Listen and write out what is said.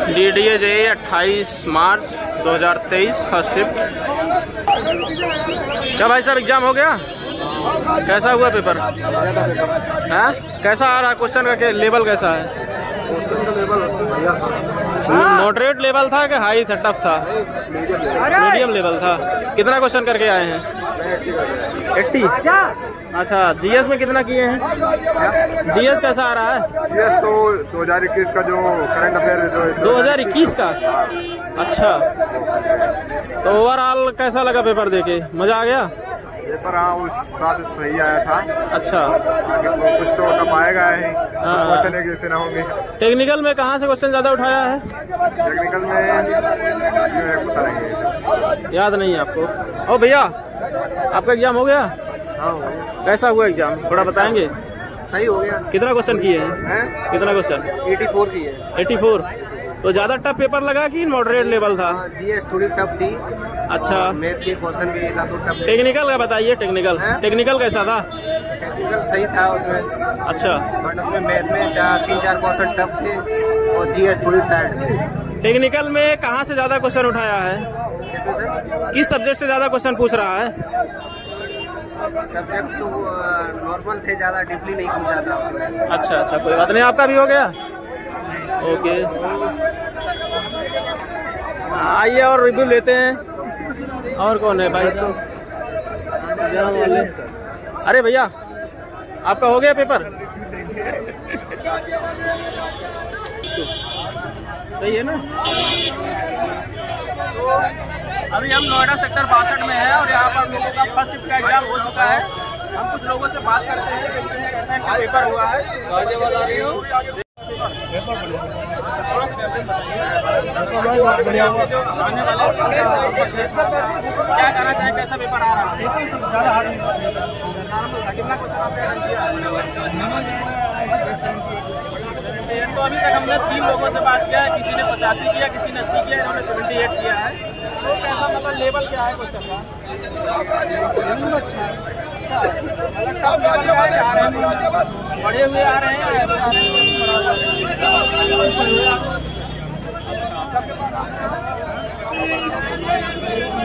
DDA JEE 28 मार्च 2023 first shift. क्या भाई साहब एग्जाम हो गया? कैसा हुआ पेपर? हाँ, कैसा आ रहा है? क्वेश्चन का लेवल कैसा है? क्वेश्चन का लेवल बढ़िया था। मॉडरेट लेवल था कि हाई था, टफ था? मीडियम लेवल था। कितना क्वेश्चन करके आए हैं? 80। अच्छा, जीएस में कितना किए हैं? जीएस कैसा आ रहा है? जीएस तो 2021 का जो करंट अफेयर 2021 का। अच्छा, तो ओवरऑल कैसा लगा पेपर देके? मजा आ गया? पेपर हाँ उस साथ सही आया था। अच्छा, आगे तो कुछ तो टफ आएगा ही, क्वेश्चन एक जैसे ना होंगे। टेक्निकल में कहाँ से क्वेश्चन ज्यादा उठाया है? टेक्निकल में ये पता नहीं है, याद नहीं है आपको? ओ भैया, आपका एग्जाम हो गया? हाँ कैसा हुआ एग्जाम, थोड़ा बताएंगे? सही हो गया। कितना क्वेश्चन किए हैं? कितना क्वेश्चन? 84 की है। 84। तो ज्यादा टफ पेपर लगा कि मॉडरेट लेवल था? जीएस थोड़ी टफ थी। अच्छा, मैथ के क्वेश्चन भी तो टफ। टेक्निकल का बताइए। टेक्निकल कैसा था? टेक्निकल सही था उसमें। अच्छा, बट उसमें मैथ में 3-4 क्वेश्चन टफ थे और जीएस थोड़ी टाइट थी। टेक्निकल में कहाँ से ज्यादा क्वेश्चन उठाया है? किस सब्जेक्ट से ज्यादा क्वेश्चन पूछ रहा है? सब्जेक्ट तो नॉर्मल थे, ज्यादा डीपली नहीं पूछा था उसमें। अच्छा, कोई बात नहीं। आपका भी हो गया? ओके, आइए और रिव्यू लेते हैं। और कौन है भाई साहब? अरे भैया, आपका हो गया पेपर? सही है ना? अभी हम नोएडा सेक्टर 62 में है और यहाँ पर लोगों का फर्स्ट शिफ्ट का एग्जाम हो चुका है। हम कुछ लोगों से बात करते हैं कि कैसा इनका पेपर हुआ है। क्या कहना चाहें, कैसा पेपर आ रहा है? कितना क्वेश्चन आपने अटेंड किया? तो अभी तक हमने 3 लोगों से बात किया है। किसी ने 85 किया, किसी ने 80 किया, इन्होंने 78 किया है। तो कैसा मतलब लेवल क्या है क्वेश्चन का? बढ़े हुए आ रहे हैं, ऐसे आ रहे हैं।